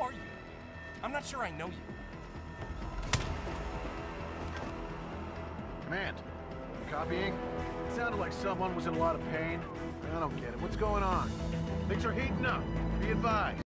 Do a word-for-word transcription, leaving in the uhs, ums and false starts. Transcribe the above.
are you? I'm not sure I know you. Command. Copying? It sounded like someone was in a lot of pain. I don't get it. What's going on? Things are heating up. Be advised.